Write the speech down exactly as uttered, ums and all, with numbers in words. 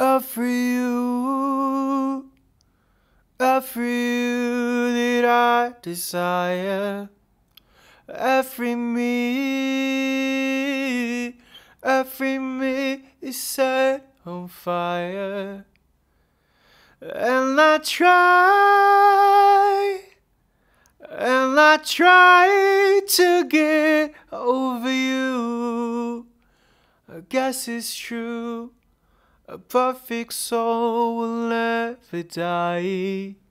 Every you, every you that I desire, every me, every me is set on fire. And I try, and I try to get over you. I guess it's true, a perfect soul will never die.